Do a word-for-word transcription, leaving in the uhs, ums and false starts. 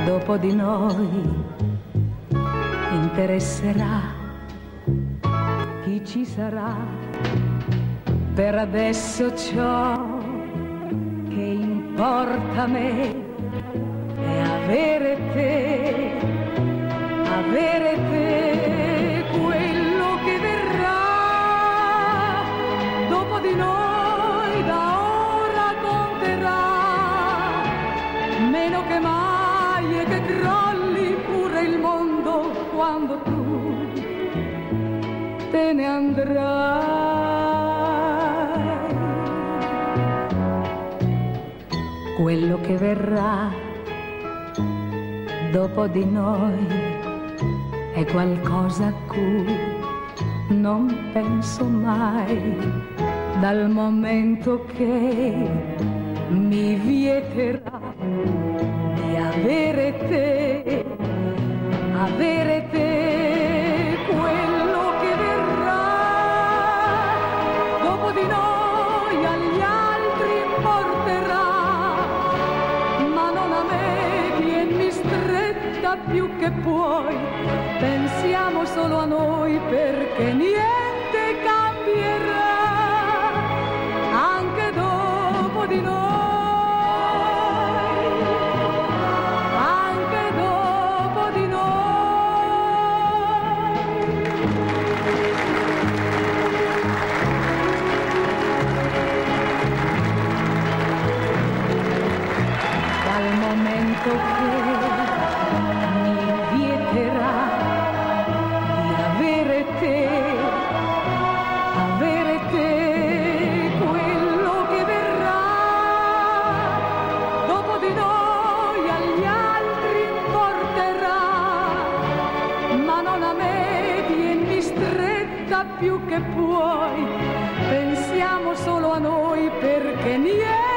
dopo di noi interesserà chi ci sarà. Per adesso ciò che importa a me è avere te, avere te. Quello che verrà dopo di noi da ora conterà, meno che mai e che crolli pure il mondo quando tu te ne andrai. Quello che verrà dopo di noi è qualcosa a cui non penso mai, dal momento che mi vieterà di avere te, avere te. Quello che verrà dopo di noi agli altri importerà, ma non a me. Tienimi stretta più che puoi, pensiamo solo a noi, perché niente cambierà anche dopo di noi. Che mi vieterà di avere te, avere te. Quello che verrà dopo di noi agli altri importerà, ma non a me. Tienimi stretta più che puoi, pensiamo solo a noi, perché niente